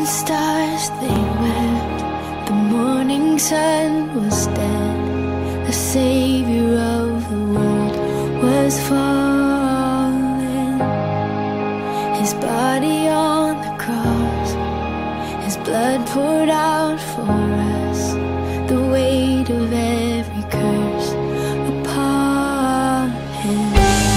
stars, they wept. The morning sun was dead. The Savior of the world was fallen. His body on the cross, His blood poured out for us, the weight of every curse upon Him.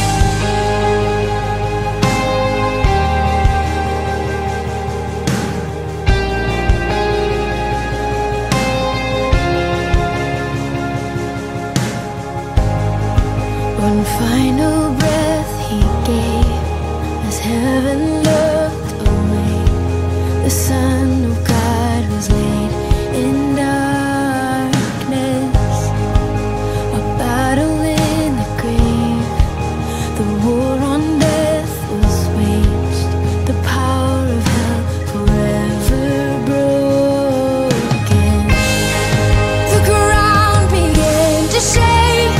One final breath He gave as heaven looked away. The Son of God was laid in darkness. A battle in the grave, the war on death was waged. The power of hell forever broken. The ground began to shake.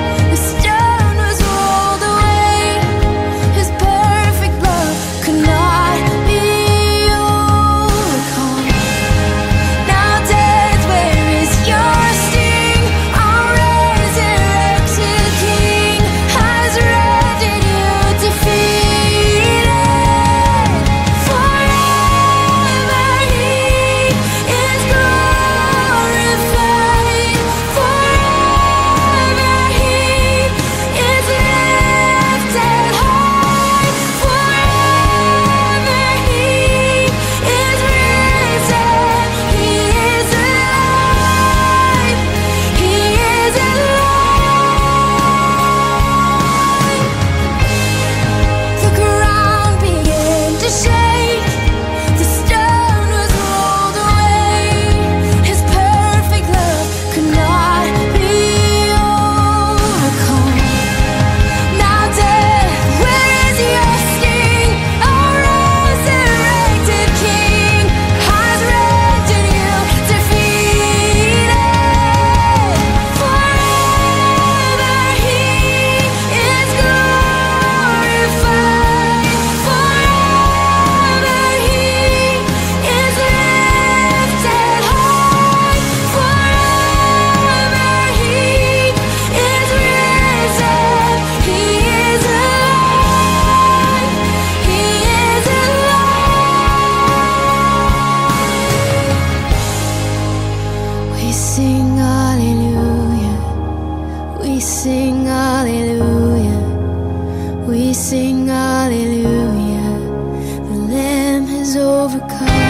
We sing hallelujah, we sing hallelujah, we sing hallelujah. The Lamb has overcome.